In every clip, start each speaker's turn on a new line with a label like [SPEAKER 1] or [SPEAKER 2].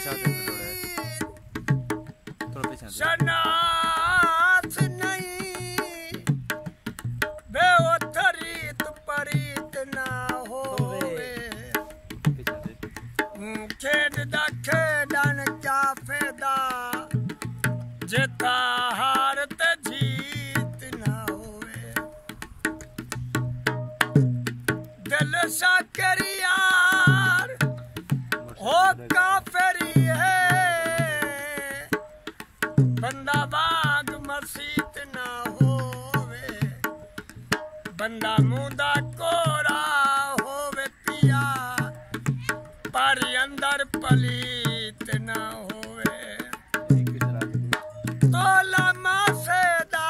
[SPEAKER 1] शनाथ नहीं बेओतरीत परीत ना होवे खेड दा खेडन क्या फायदा जिता हार ते जीत ना होवे दिल सा करियार हो काफरी है बंदा बाग मसीत ना होवे बंदा मुंदा कोरा होवे पिया पर अंदर पलीत ना होवे तोला मासेदा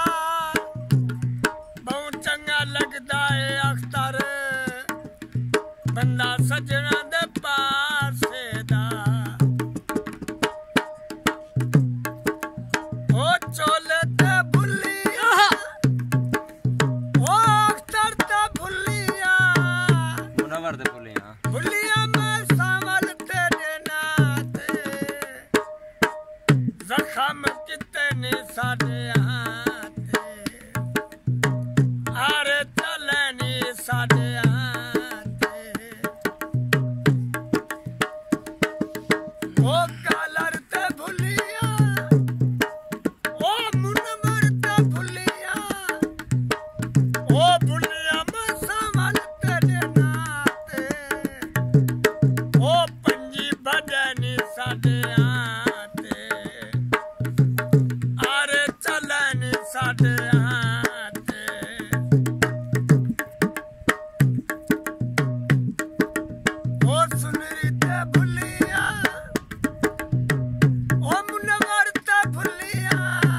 [SPEAKER 1] बहुत चंगा लगदा है अख्तर बंदा सजना दे पासे दा ओ चोले ते भुलिया ओ अख्तर ते भुलिया
[SPEAKER 2] मुनव्वर ते
[SPEAKER 1] भुलिया मैं सावल तेरे नाते जख्म कितने साडे हाथे अरे चले नी साडे ओ कालर ते भुलिया ओ मुनव्वर ते भुलिया ओ भुलिया मैं सावल तेरे नाते ओ पंजी बदनी साडे हाथे अरे चलनी साडे हाथे ओ सुनरी ते भुलिया ओ मुनव्वर ते भुलिया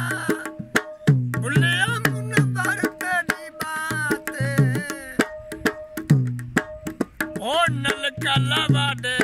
[SPEAKER 1] भुलिया मुनव्वर तेरी बात ओ नलका लवाडे